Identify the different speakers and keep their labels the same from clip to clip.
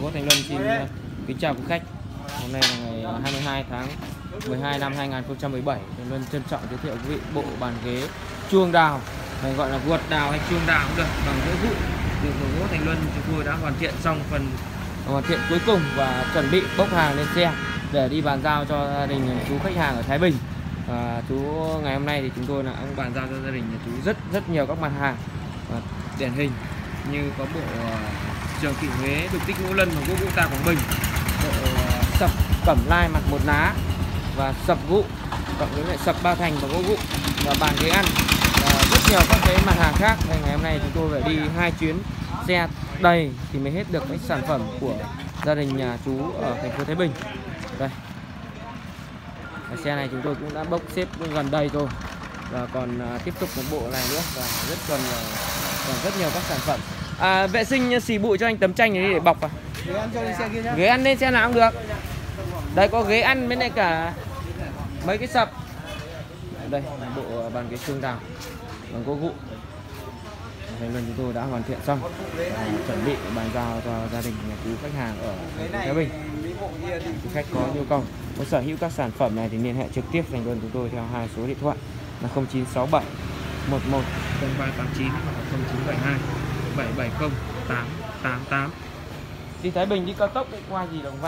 Speaker 1: gỗ Thành Luân xin kính chào quý khách. Hôm nay là ngày 22 tháng 12 năm 2017. Thành Luân trân trọng giới thiệu quý vị bộ bàn ghế chuông đào, hay gọi là guột đào hay chuông đào cũng được, bằng gỗ vụn từ gỗ Thành Luân. Chúng tôi đã hoàn thiện xong phần hoàn thiện cuối cùng và chuẩn bị bốc hàng lên xe để đi bàn giao cho gia đình chú khách hàng ở Thái Bình. Và chú ngày hôm nay thì chúng tôi là ông bàn giao cho gia đình nhà chú rất nhiều các mặt hàng điển hình như có bộ Trường Kỷ Huế đục tích ngũ lân và gỗ Vũ Tà Quảng Bình, bộ sập Cẩm Lai mặt một ná và sập Vũ cộng với lại sập Ba Thành và gỗ Vũ và bàn ghế ăn và rất nhiều các cái mặt hàng khác. Nên ngày hôm nay chúng tôi phải đi 2 chuyến xe đầy thì mới hết được cái sản phẩm của gia đình nhà chú ở thành phố Thái Bình. Đây, cái xe này chúng tôi cũng đã bốc xếp gần đây rồi và còn tiếp tục một bộ này nữa và còn rất nhiều các sản phẩm. Vệ sinh xì bụi cho anh tấm tranh này để bọc vào.
Speaker 2: Ghế ăn cho lên xe kia nhá.
Speaker 1: Ghế ăn lên xe nào cũng được. Đây có ghế ăn với lại cả mấy cái sập. Đây bộ bàn ghế chuông đào bằng gỗ Vũ. Thành Luân chúng tôi đã hoàn thiện xong và chuẩn bị bàn giao cho gia đình nhà chú khách hàng ở Thái Bình. Quý khách có nhu cầu muốn sở hữu các sản phẩm này thì liên hệ trực tiếp Thành Luân chúng tôi theo hai số điện thoại là 0967 11 0389 hoặc 0972 770 888. Đi Thái Bình đi cao tốc đi qua gì Đồng Văn.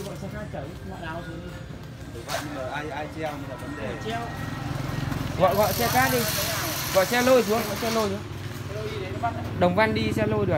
Speaker 2: Ai treo là vấn đề.
Speaker 1: Gọi xe cát đi. Gọi xe lôi xuống, gọi xe lôi xuống. Đồng Văn đi xe lôi được.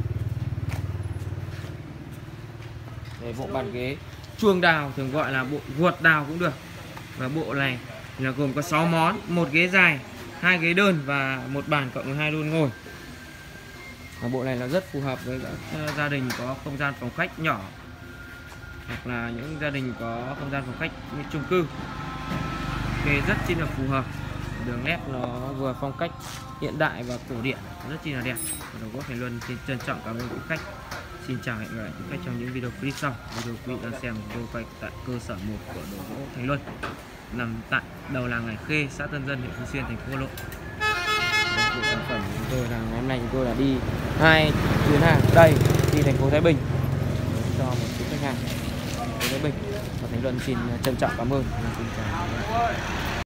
Speaker 1: Để bộ bàn ghế chuông đào thường gọi là bộ guột đào cũng được. Và bộ này là gồm có 6 món, một ghế dài, 2 ghế đơn và một bàn cộng với 2 đôn ngồi. Và bộ này là rất phù hợp với các gia đình có không gian phòng khách nhỏ hoặc là những gia đình có không gian phòng khách như chung cư. Ghế rất chi là phù hợp. Đường nét nó vừa phong cách hiện đại và cổ điển, rất chi là đẹp. Đồng gỗ Thành Luân xin trân trọng cảm ơn quý khách. Xin chào hẹn gặp lại quý khách trong những video clip sau. Video quý vị đang xem video quay tại cơ sở 1 của đồ gỗ Thành Luân nằm tại đầu làng Ngải Khê, xã Tân Dân, huyện Phú Xuyên, thành phố Hà Nội. Bộ sản phẩm của chúng tôi là ngày hôm nay chúng tôi là đi 2 chuyến hàng đây đi thành phố Thái Bình cho một số khách hàng thành phố Thái Bình và Thành Luân xin trân trọng cảm ơn. Xin chào.